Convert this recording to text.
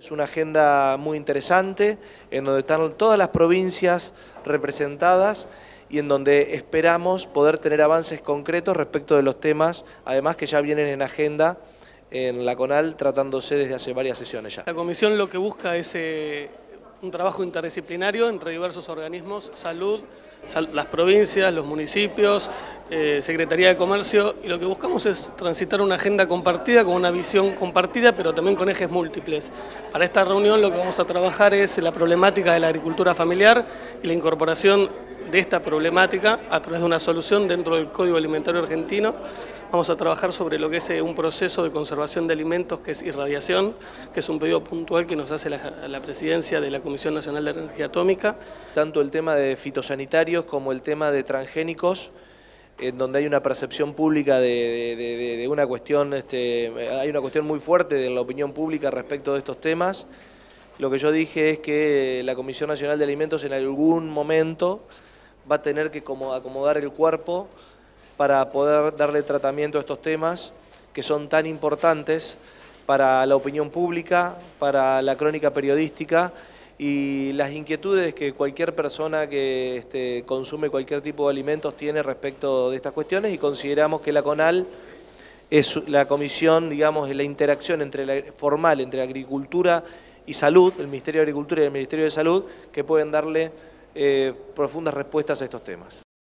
Es una agenda muy interesante, en donde están todas las provincias representadas y en donde esperamos poder tener avances concretos respecto de los temas, además que ya vienen en agenda en la CONAL tratándose desde hace varias sesiones ya. La comisión lo que busca es un trabajo interdisciplinario entre diversos organismos, salud, las provincias, los municipios, Secretaría de Comercio, y lo que buscamos es transitar una agenda compartida con una visión compartida, pero también con ejes múltiples. Para esta reunión lo que vamos a trabajar es la problemática de la agricultura familiar y la incorporación de esta problemática a través de una solución dentro del Código Alimentario Argentino. Vamos a trabajar sobre lo que es un proceso de conservación de alimentos, que es irradiación, que es un pedido puntual que nos hace la presidencia de la Comisión Nacional de Energía Atómica. Tanto el tema de fitosanitarios como el tema de transgénicos, en donde hay una percepción pública de una cuestión, hay una cuestión muy fuerte de la opinión pública respecto de estos temas. Lo que yo dije es que la Comisión Nacional de Alimentos en algún momento va a tener que acomodar el cuerpo para poder darle tratamiento a estos temas que son tan importantes para la opinión pública, para la crónica periodística y las inquietudes que cualquier persona que consume cualquier tipo de alimentos tiene respecto de estas cuestiones, y consideramos que la CONAL es la comisión, digamos, de la interacción formal entre Agricultura y Salud, el Ministerio de Agricultura y el Ministerio de Salud, que pueden darle profundas respuestas a estos temas.